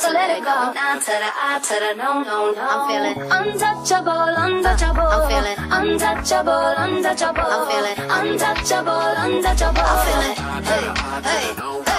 so let it go. Nah to the I to the no, no, no. I'm feeling untouchable, untouchable. I'm feeling untouchable, untouchable. I'm feeling untouchable, untouchable. I'm feeling hey, hey, hey.